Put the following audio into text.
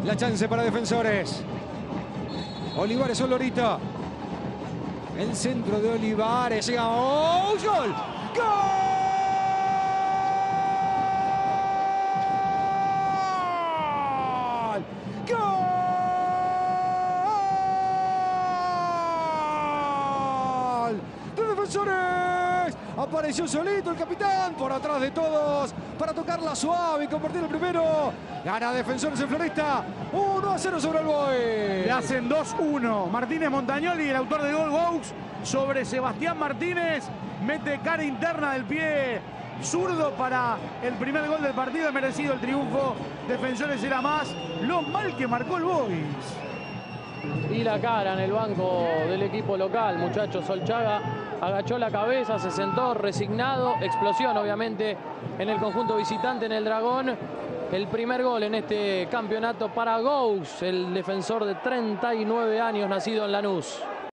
La chance para Defensores. Olivares Olorito. El centro de Olivares. Llega. ¡Oh! ¡Gol! ¡Gol! Defensores. Apareció solito el capitán por atrás de todos para tocarla suave y convertir el primero. Gana Defensores en Floresta. 1-0 sobre el Boys. Le hacen 2-1. Martínez Montagnoli, el autor del gol Gaux, sobre Sebastián Martínez. Mete cara interna del pie zurdo para el primer gol del partido. Merecido el triunfo. Defensores era más. Lo mal que marcó el Boys. Y la cara en el banco del equipo local, muchachos. Solchaga agachó la cabeza, se sentó resignado. Explosión, obviamente, en el conjunto visitante en el Dragón. El primer gol en este campeonato para Gaux, el defensor de 39 años, nacido en Lanús.